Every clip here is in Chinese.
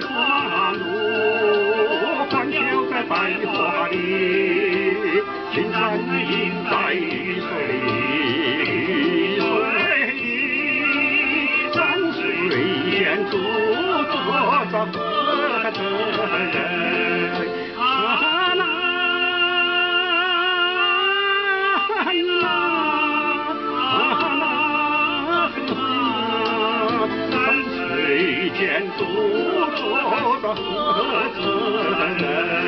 花路，欢笑在百花里，青山映在绿水里，山水间住着何等人？啊啦啦啊啦，山水间住着何等人？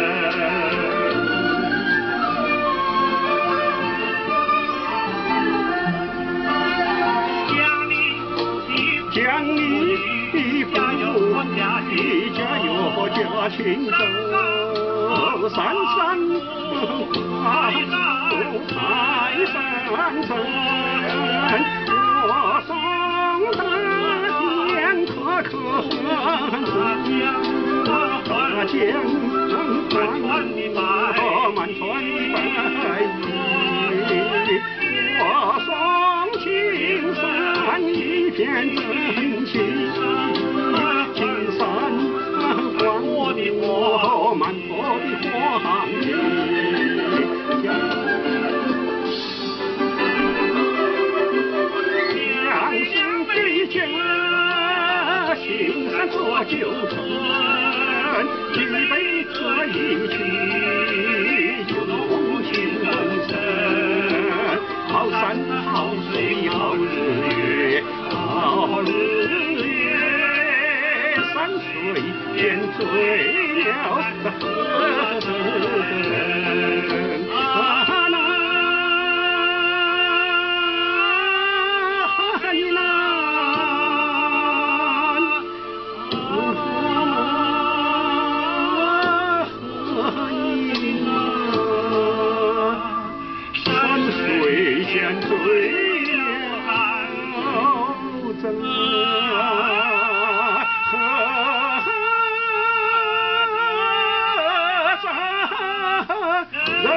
江里加油加轻舟，山山花路开山城，我送他剑可大江满船的白衣，我送青山一片真情，青山光我的火，满坡的黄鹂，江水对家，青山做旧城，举杯喝一曲，就同情人生。好山好水好日月，好日月，山水间醉了何等人？啊啦一啦，山水间醉了真人。